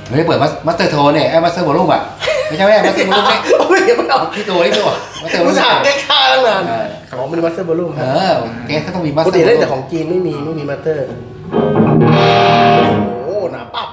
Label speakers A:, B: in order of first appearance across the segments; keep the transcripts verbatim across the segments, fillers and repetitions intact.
A: ไม่ได้เปิดมาสเตอร์โทนเนี่ยไอ้มาสเตอร์วอลลุ่มอ่ะไม่ใช่ไหมมาสเตอร์วอลลุ่มเนี่ย
B: ไม่เห็นไม่ออก
A: ที่ตัวที่ตัวมาสเตอร์วอลลุ่ม
B: ภาษาแก้ค่าตั้งนานของมันมาสเตอร์วอลลุ่ม
A: เออแกก็ต้องมีมาส
B: ปก
A: เตอร์
B: ติเล่นแต่ของจีนไม่มีไม่มีมาสเตอร์โอ้หนาปั๊บ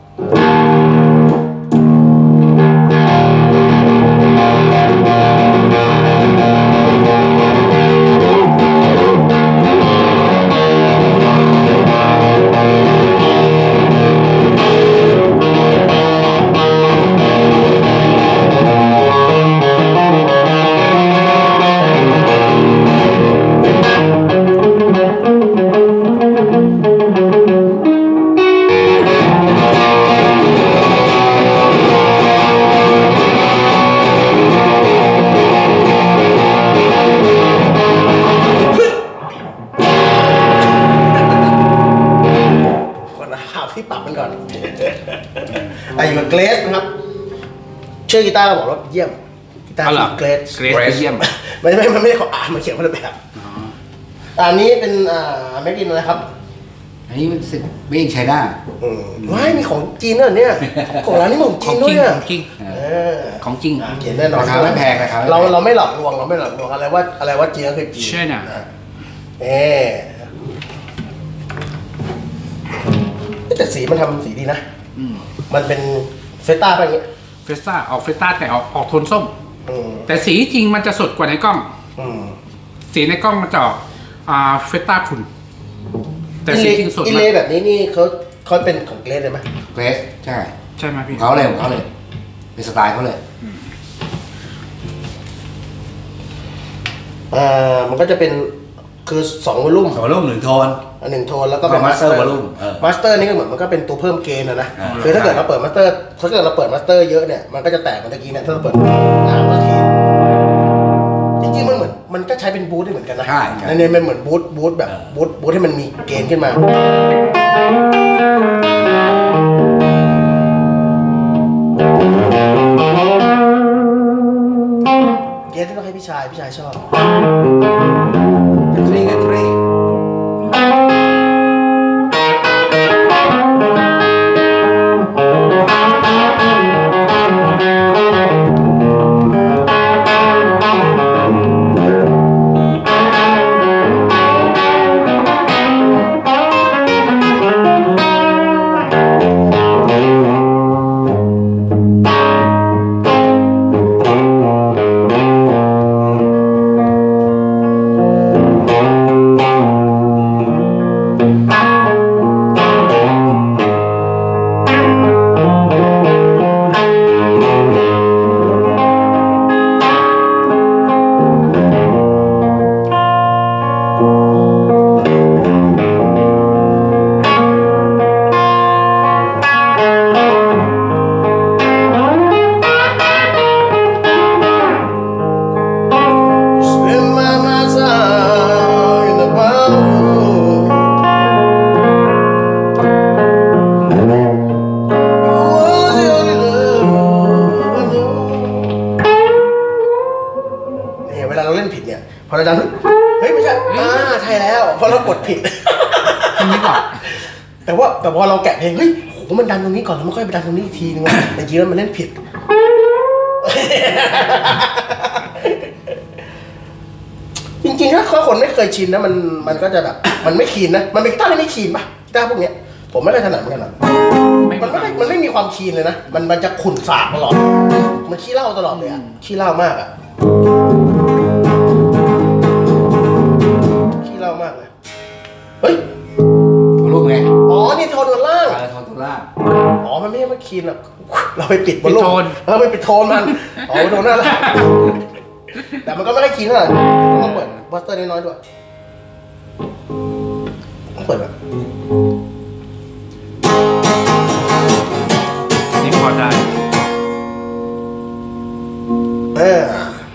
B: ที่ปรับมันก่อนไอ้อยู่กับเกรสนะครับชื่อกีตาร์บอกว่าเยี่ยมกีตาร์ชื่อเกรส
C: เกรสเยี่ยม
B: ไม่ไม่มันไม่ได้ขออ่านมาเขียนมาแบบอันนี้เป็นอ่าแม็กกินอะไรครับ
A: อันนี้มันสึกเบ้งไชน่า
B: ว้ายมีของจีนด้วยเนี่ยของร้านนี้ของจีนด้วยอ่ะ
C: ของจริงของจริง
B: เขียนแน่นอน
A: ราคาไม่แพงนะครับ
B: เราเราไม่หลอกลวงเราไม่หลอกลวงอะไรว่าอะไรว่าจีนก็คือจีน
C: ใช่น่ะ
B: เอ๊แต่สีมันทำสีดีนะมันเป็นเฟต้าไปอย่างเงี้ย
C: เฟต้าออกเฟต้าแต่ออกออกโทนส้มแต่สีจริงมันจะสดกว่าในกล้องสีในกล้องมันจะออกเฟต้าขุ่นแต่สีจริงสด
B: อิเลแบบนี้นี่เขาเขาเป็นของเกรสเลยไหม
A: เกรสใช่
C: ใช่ไหมพี่
A: เขาเลยของเขาเลยเป็นสไตล์เขาเลย
B: อ่ามันก็จะเป็นคือสองวอลลุ่ม
A: สองวอลลุ่มหนึ่งโทน
B: อันหนึ่งโทนแล้วก็เป็น
A: มาสเตอร์วอลลุ่ม
B: มาสเตอร์นี่ก็เหมือนมันก็เป็นตัวเพิ่มเกณฑ์นะนะคือถ้าเกิดเราเปิดมาสเตอร์ถ้าเกิดเราเปิดมาสเตอร์เยอะเนี่ยมันก็จะแตกเหมือนตะกี้เนี่ยถ้าเราเปิดอ่ามาทีจริงๆมันเหมือนมันก็ใช้เป็นบูทได้เหมือนกันนะ
A: ใช่
B: ในนี้มันเหมือนบูทบูทแบบบูทบูทให้มันมีเกณฑ์ขึ้นมาเกณฑ์ที่ต้องให้พี่ชายพี่ชายชอบ
A: ทรีกันทรีพอเราดันเฮ้ยไม่ใช่อ่าใช่แล้วเพราะเรากดผิด
C: นี่ก่อน
B: แต่ว่าแต่พอเราแกะเพลงเฮ้ยโหมันดันตรงนี้ก่อนแล้วมันค่อยไปดันตรงนี้อีกทีนึงว่ะแต่จริงแล้วมันเล่นผิดจริงๆถ้าคนไม่เคยชินนะมันมันก็จะแบบมันไม่คีนนะมันเป็นกีตาร์ที่ไม่คีนป่ะกีตาร์พวกเนี้ยผมไม่เคยถนัดเหมือนกันนะมันไม่มันไม่มีความคีนเลยนะมันมันจะขุ่นสากตลอดมันขี้เหล้าตลอดเลยอ่ะขี้เหล้ามากอ่ะเล่ามากเลยเฮ้ย
A: รูปไง
B: อ๋อนี่โทนบนล่าง
A: โทนบนล่าง
B: อ๋อมันไม่ใช่มาคีนหรอกเราไปปิดบนโทนเออไปปิดโทนมันอ๋อโทนนั่นแหละแต่มันก็ไม่ได้คีนเท่าไหร่ต้องเปิดบัสเตอร์น้อยๆด้วยต้องเปิดแบบ
C: นี่พอได้
B: เออ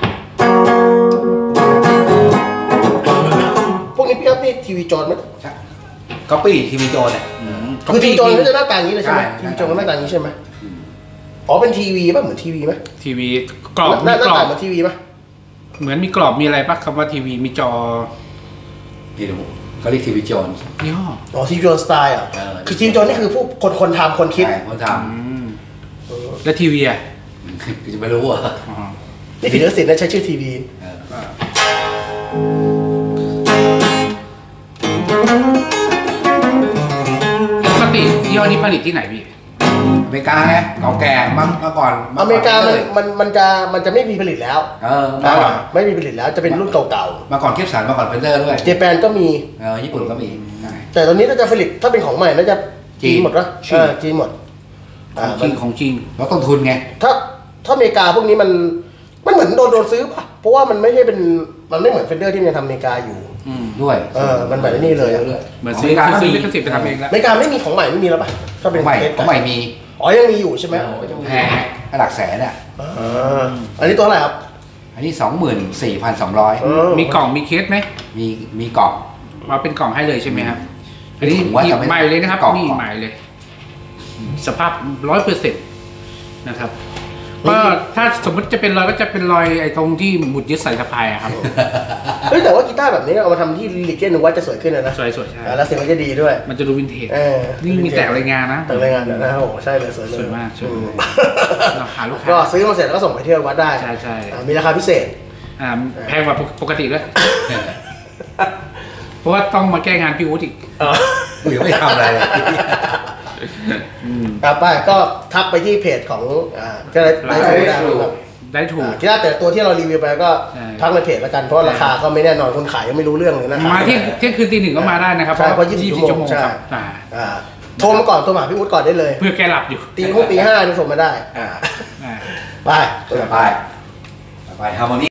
B: นี่พี่ครับนี่ทีวีจอไหม
A: ใช่ก๊อปปี้ทีวีจอเนี่ย
B: คือทีวีจอก็จะหน้าตาอย่างนี้เลยใช่ไหมทีวีจอก็หน้าตาอย่างนี้ใช่ไหมอ๋อเป็นทีวีป่ะเหมือนทีวีไหม
C: ทีวีกรอบ
B: หน้าตาเหมือนทีวีป่ะ
C: เหมือนมีกรอบมีอะไรป่ะคำว่าทีวีมีจอ
A: นี่ดูเขาเรียกทีวีจอ
C: ยี่ห้อ
B: อ๋อทีวีจอสไตล์อ่ะคือทีวีจอนี่คือผู้คนคนทำคนคิด
A: คนท
C: แล้วทีวีอ่ะ
D: จะไม่รู้อ่ะ
C: อ๋อ
B: นี่ผิดลิขสิทธิ์นะใช้ชื่อทีวี
C: ปกติยี่ห้อนี้ผลิตที่ไหนพี่
D: อเมริกาไงเก่าแก่มาเมื่อก่อน
B: อเมริกามันมันมันจะมันจะไม่มีผลิตแล้ว
D: เออมาก่อน
B: ไม่มีผลิตแล้วจะเป็นรุ่นเก่า
D: มาก่อนเก็บสันมาก่อนเพนเดอร์ด้วย
B: ๆเจแปนก็มี
D: เออญี่ปุ่นก็มีใช่
B: แต่ตอนนี้ถ้าจะผลิตถ้าเป็นของใหม่น่าจะจีนหมดนะ
C: จีน
B: เออจีนหมด
C: ข
B: อ่า
C: องจ
B: มั
C: ริ
B: น
C: งของจริง
D: แล้วต้นทุนไง
B: ถ้าถ้าอเมริกาพวกนี้มันมันเหมือนโดนโดนซื้อป่ะเพราะว่ามันไม่ใช่เป็นมันไม่เหมือนเฟนเดอร์ที่มันยังทำอเมริกาอยู่
C: อืม
D: ด้วย
B: เออมันแบบนี้เลยอะ
D: ด้วย
C: เหมือนซื้อ
D: ขง
C: ซื้อ
D: เม
C: ลิ
D: ริ
C: ข
D: กา
C: สิทธิ์ไปทำเองแล้ว
B: อเมริกาไม่มีของใหม่ไม่มีแล้วป่ะถ้าเป็น
D: ของใหม่
B: เคส
D: ของใหม่มี
B: อ๋อยังมีอยู่ใช่ไหมอ๋อยังมี
D: แพงหลักแสนอ่ะ
B: อ่าอันนี้ตัวอะไรครับ
D: อันนี้สองหมื่นสี่พันสองร้อย
B: เออ
C: มีกล่องมีเคสไหม
D: มีมีกล่อง
C: มาเป็นกล่องให้เลยใช่ไหมครับอันนี้
D: ผมว่าจะไม่
C: ใหม่เลยนะครับ
D: กล่อง
C: นี่ใหม่เลย สภาพร้อยเปอร์เซ็นต์นะครับก็ถ้าสมมติจะเป็นรอยก็จะเป็นรอยไอ้ตรงที่หมุดยึดสายสะพายอะครับ
B: เฮ้ยแต่ว่ากีตาร์แบบนี้เอามาทำที่ลิเกนนึกว่าจะสวยขึ้นนะนะ
C: สวยสวยใช่
B: อ่าแล้วเสียงมันจะดีด้วย
C: มันจะดูวินเทจ
B: เออ
C: นี่มีแต่รายงานนะ
B: แต่รายงานนะโอ้โหใช่เลยสวยเลย
C: สวยมากสวย
B: อืม
C: เราหาลูกค้า
B: ก็ซื้อมาเสร็จแล้วก็ส่งไปเที่ยววัดได้
C: ใช่ใช่
B: อ่ามีราคาพิเศษ
C: อ่าแพงกว่าปกติด้วย เพราะว่าต้องมาแก้งานพี่อุ๊ดอีก
B: อ่า
D: กูยังไม่ทำอะไรเลย
B: อ่าไปก็ทักไปที่เพจของอ่าก็ได้ได้ได้ได้ครับ
C: ได้ถูก
B: อ่ากีตาร์แต่ตัวที่เรารีวิวไปก็
C: ใช่
B: ทักในเพจแล้วกันเพราะราคาก็ไม่แน่นอนคนขายยังไม่รู้เรื่องเลยนะ
C: มาเที่ยงเที่ยงคืนตีหนึ่งก็มาได้นะครับ
B: ใช่เพราะยี่สิบ
C: ยี่
B: ชั่วโมง
C: ชั่วโมง
B: ใช่
C: ครับอ่า
B: อ่าโทรมาก่อนโทรมาหาพี่อุ๊ดก่อนได้เลย
C: เพื่อแกหลับอยู่
B: ตีห้องตีห้านี่โทรมาได้อ่า
C: อ่า
B: ไป
D: ไปไปฮาร์โมนี